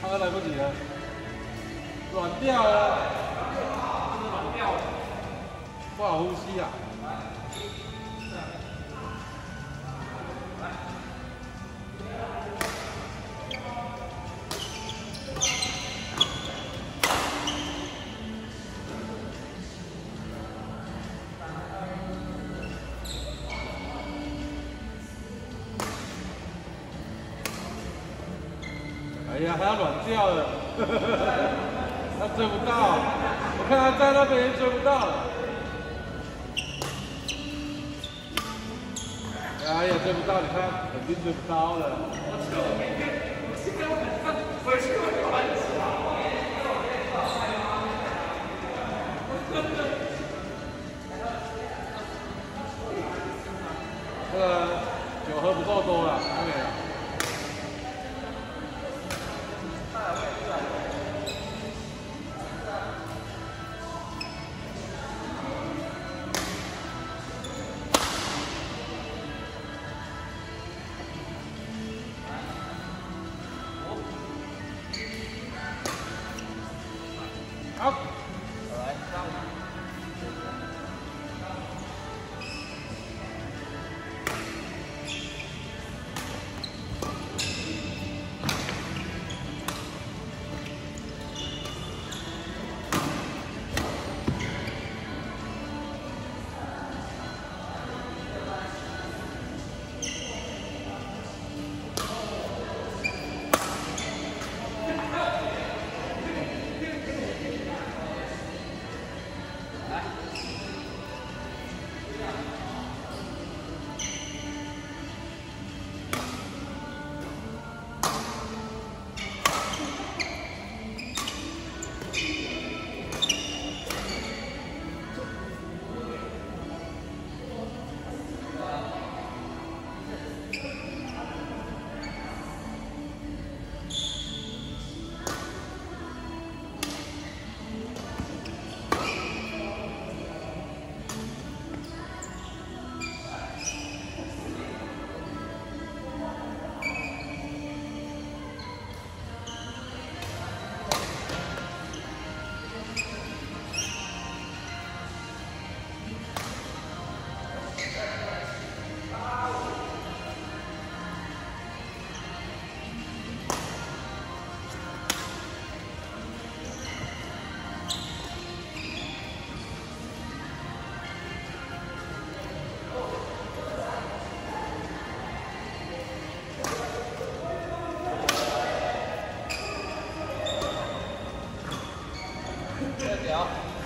刚刚来不及了，软掉了，真的软掉了，不好呼吸啊。 哎呀，还要软掉了，他追不到，我看他在那边也追不到了，哎呀，追不到，你看肯定追不到了。我现在晚上回去会乱起来。这个酒喝不够多了，还没有。 好，来上。这条。